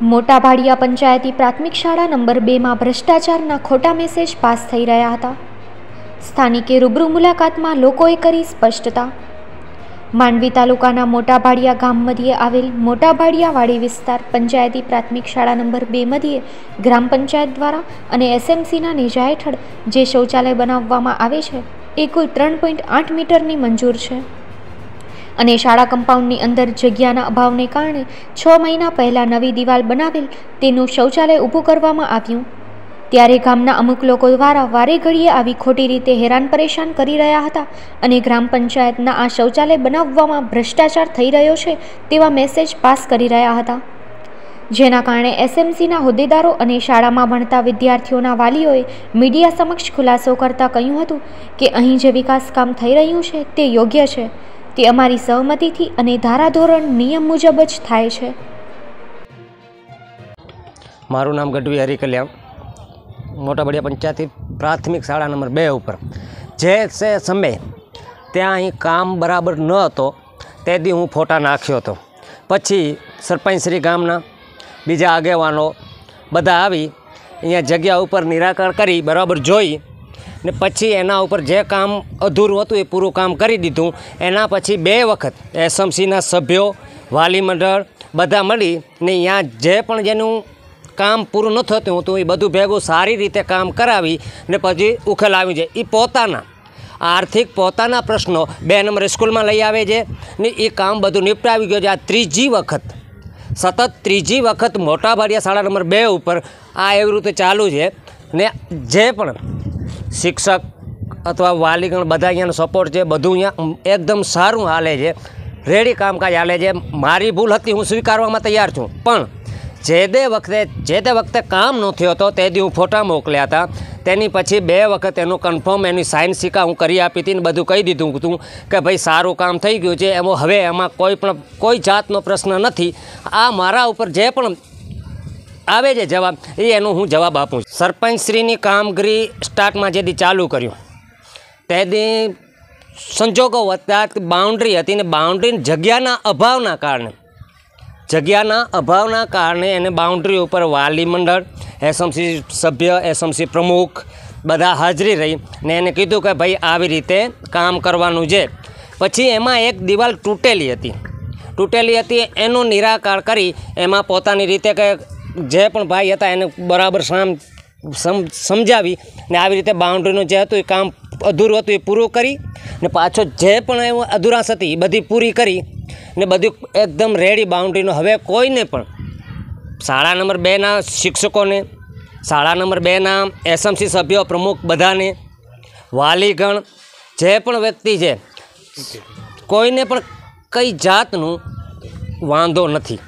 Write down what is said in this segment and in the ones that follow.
મોટા ભાડિયા પંચાયતી પ્રાથમિક શાળા નંબર 2 માં ભ્રષ્ટાચારના ખોટા મેસેજ પાસ થઈ રહ્યા હતા. સ્થાનિકે રૂબરૂ મુલાકાતમાં લોકોએ કરી સ્પષ્ટતા. માંડવી તાલુકાના મોટા ભાડિયા ગામ મધ્યે આવેલ મોટા ભાડિયા વાડી વિસ્તાર પંચાયતી પ્રાથમિક શાળા નંબર 2 મધ્યે ગ્રામ પંચાયત દ્વારા અને એસએમસીના નેજા હેઠળ જે શૌચાલય બનાવવામાં આવે છે એ કુલ 3.8 મીટરની મંજૂર છે અને શાળા કમ્પાઉન્ડની અંદર જગ્યાના અભાવને કારણે 6 મહિના પહેલાં નવી દિવાલ બનાવેલ તેનું શૌચાલય ઊભું કરવામાં આવ્યું. ત્યારે ગામના અમુક લોકો દ્વારા વારે ઘડીએ આવી ખોટી રીતે હેરાન પરેશાન કરી રહ્યા હતા અને ગ્રામ પંચાયતના આ શૌચાલય બનાવવામાં ભ્રષ્ટાચાર થઈ રહ્યો છે તેવા મેસેજ પાસ કરી રહ્યા હતા, જેના કારણે એસએમસીના હોદ્દેદારો અને શાળામાં ભણતા વિદ્યાર્થીઓના વાલીઓએ મીડિયા સમક્ષ ખુલાસો કરતાં કહ્યું હતું કે અહીં જે વિકાસ કામ થઈ રહ્યું છે તે યોગ્ય છે, તે અમારી સહમતિથી અને ધારાધોરણ નિયમ મુજબ જ થાય છે. મારું નામ ગઢવી હરિકલ્યા, મોટા ભાડિયા પંચાયતી પ્રાથમિક શાળા નંબર 2 ઉપર જે સમય ત્યાં અહીં કામ બરાબર ન હતો તે દી હું ફોટા નાખ્યો હતો. પછી સરપંચશ્રી ગામના બીજા આગેવાનો બધા આવી અહીંયા જગ્યા ઉપર નિરાકરણ કરી બરાબર જોઈ ને પછી એના ઉપર જે કામ અધૂરું હતું એ પૂરું કામ કરી દીધું. એના પછી 2 વખત એસએમસીના સભ્યો, વાલી મંડળ બધા મળી ને અહીંયા જે પણ જેનું કામ પૂરું ન થતું હતું એ બધું ભેગું સારી રીતે કામ કરાવી ને પછી ઉકેલ આવી જાય. એ પોતાના આર્થિક પોતાના પ્રશ્નો 2 નંબર સ્કૂલમાં લઈ આવે છે ને એ કામ બધું નિપટાવી ગયો છે. આ ત્રીજી વખત સતત ત્રીજી વખત મોટા ભાડિયા શાળા નંબર 2 ઉપર આ એવી રીતે ચાલુ છે ને જે પણ શિક્ષક અથવા વાલીગણ બધા અહીંયાનો સપોર્ટ છે, બધું અહીંયા એકદમ સારું હાલે છે, રેડી કામકાજ હાલે છે. મારી ભૂલ હતી, હું સ્વીકારવામાં તૈયાર છું, પણ જે તે વખતે કામ ન થયો હતો તે દી હું ફોટા મોકલ્યા હતા. તેની પછી 2 વખત એનું કન્ફર્મ એની સાઇન સિક્કા હું કરી આપી હતી ને બધું કહી દીધું હતું કે ભાઈ સારું કામ થઈ ગયું છે. એમાં હવે એમાં કોઈ જાતનો પ્રશ્ન નથી. આ મારા ઉપર જે પણ આવે છે જવાબ એનો હું જવાબ આપું છું. સરપંચશ્રીની કામગીરી સ્ટાર્ટમાં જે દી ચાલુ કર્યું તે દી સંજોગો વધતા બાઉન્ડ્રી હતી ને બાઉન્ડ્રીની જગ્યાના અભાવના કારણે એને બાઉન્ડ્રી ઉપર વાલી મંડળ, એસએમસી સભ્ય, એસએમસી પ્રમુખ બધા હાજરી રહી ને એને કીધું કે ભાઈ આવી રીતે કામ કરવાનું છે. પછી એમાં એક દિવાલ તૂટેલી હતી એનું નિરાકરણ કરી એમાં પોતાની રીતે કે જે પણ ભાઈ હતા એને બરાબર સમજાવી ને આવી રીતે બાઉન્ડ્રીનું જે હતું એ કામ અધૂરું હતું એ પૂરું કરી ને પાછો જે પણ એવું અધુરાશ હતી એ બધી પૂરી કરી ને બધું એકદમ રેડી બાઉન્ડ્રીનું. હવે કોઈને પણ શાળા નંબર 2ના શિક્ષકોને, શાળા નંબર 2ના એસએમસી સભ્યો, પ્રમુખ બધાને, વાલીગણ જે પણ વ્યક્તિ છે કોઈને પણ કઈ જાતનું વાંધો નથી.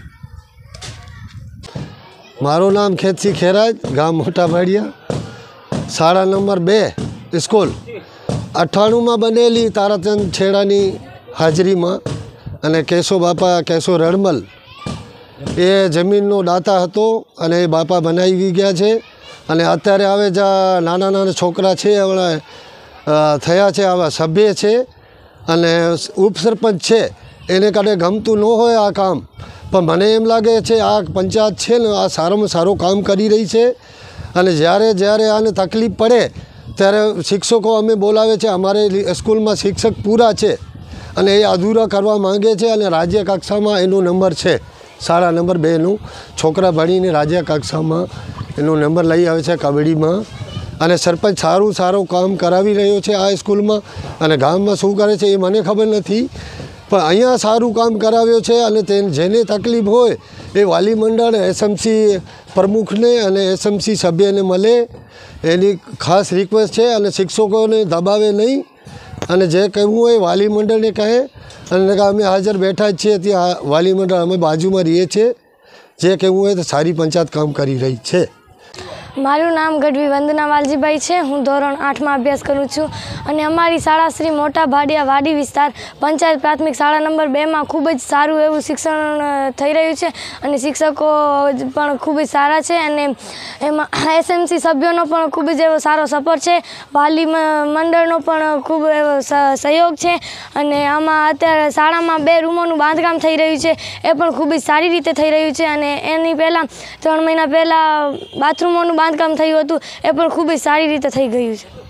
મારું નામ ખેતસિંહ ખેરાજ, ગામ મોટા ભાડિયા, શાળા નંબર 2 સ્કૂલ 98માં બનેલી તારાચંદ છેડાની હાજરીમાં અને કેશો રડમલ એ જમીનનો દાતા હતો અને એ બાપા બનાવી ગયા છે. અને અત્યારે હવે જ્યાં નાના છોકરા છે હમણાં થયા છે, આવા સભ્ય છે અને ઉપસરપંચ છે, એને કારણે ગમતું ન હોય આ કામ, પણ મને એમ લાગે છે આ પંચાયત છે ને આ સારામાં સારું કામ કરી રહી છે. અને જ્યારે આને તકલીફ પડે ત્યારે શિક્ષકો અમે બોલાવે છે. અમારે સ્કૂલમાં શિક્ષક પૂરા છે અને એ અધૂરા કરવા માંગે છે અને રાજ્ય કક્ષામાં એનો નંબર છે. શાળા નંબર 2નું છોકરા ભણીને રાજ્ય કક્ષામાં એનો નંબર લઈ આવે છે કબડ્ડીમાં. અને સરપંચ સારું કામ કરાવી રહ્યો છે આ સ્કૂલમાં. અને ગામમાં શું કરે છે એ મને ખબર નથી, પણ અહીંયા સારું કામ કરાવ્યો છે. અને જેને તકલીફ હોય એ વાલી મંડળ, એસએમસી પ્રમુખને અને એસએમસી સભ્યને મળે, એની ખાસ રિક્વેસ્ટ છે. અને શિક્ષકોને દબાવે નહીં અને જે કહેવું હોય વાલી મંડળને કહે. અને અમે હાજર બેઠા જ છીએ ત્યાં વાલી મંડળ અમે બાજુમાં રહીએ છીએ. જે કહેવું હોય તો સારી પંચાયત કામ કરી રહી છે. મારું નામ ગઢવી વંદના વાલજીભાઈ છે. હું ધોરણ 8માં અભ્યાસ કરું છું અને અમારી શાળા શ્રી મોટા ભાડિયા વાડી વિસ્તાર પંચાયત પ્રાથમિક શાળા નંબર 2માં ખૂબ જ સારું એવું શિક્ષણ થઈ રહ્યું છે અને શિક્ષકો પણ ખૂબ જ સારા છે અને એમાં એસએમસી સભ્યોનો પણ ખૂબ જ એવો સારો સપોર્ટ છે. વાલી મંડળનો પણ ખૂબ એવો સહયોગ છે અને આમાં અત્યારે શાળામાં 2 રૂમોનું બાંધકામ થઈ રહ્યું છે. એ પણ ખૂબ જ સારી રીતે થઈ રહ્યું છે અને એની પહેલાં 3 મહિના પહેલાં બાથરૂમોનું બાંધકામ થયું હતું. એ પણ ખૂબ જ સારી રીતે થઈ ગયું છે.